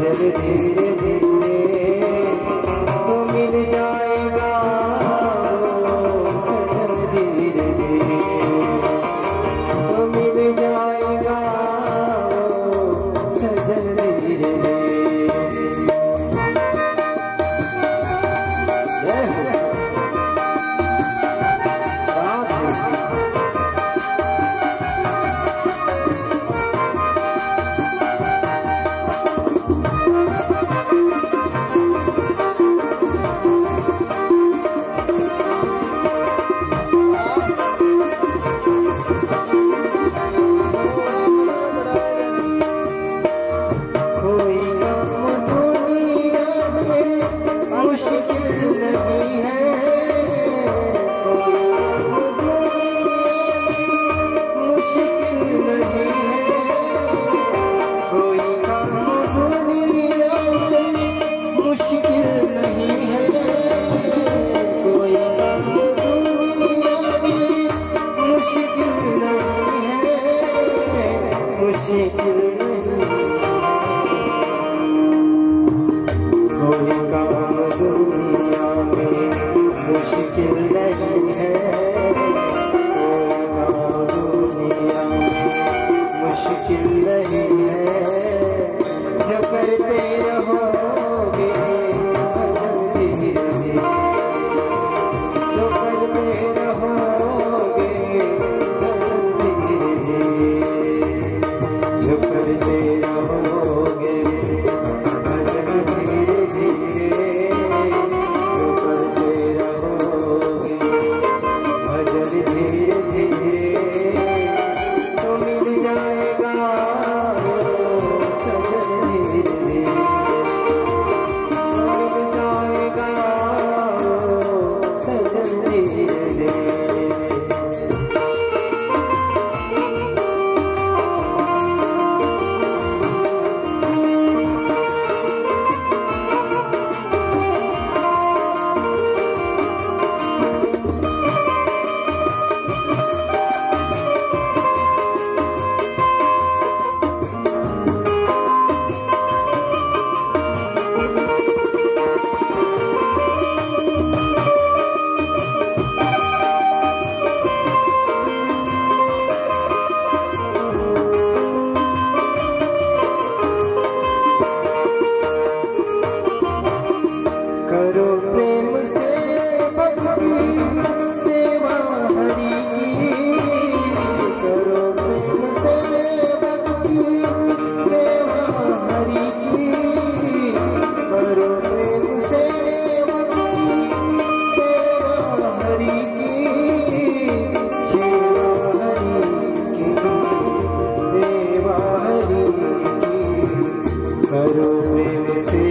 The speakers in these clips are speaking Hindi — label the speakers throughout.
Speaker 1: भजन धीरे धीरे तो मिल जाएगा सजन धीरे धीरे तो मिल जाएगा सजन धीरे धीरे। कोई काम दुनिया में मुश्किल नहीं है, कोई काम दुनिया में मुश्किल नहीं है, जो करते रहोगे भजन धीरे धीरे, जो करते रहोगे भजन धीरे धीरे, जो करते रहोगे करो प्रेम से भक्ति सेवा हरि की, करो प्रेम से भक्ति सेवा हरि की, करो प्रेम से भक्ति सेवा हरि की, सेवा हरि की, सेवा हरि की, करो प्रेम से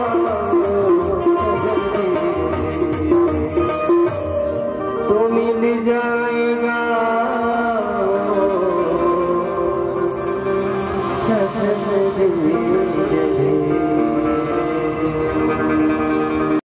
Speaker 1: तो मिल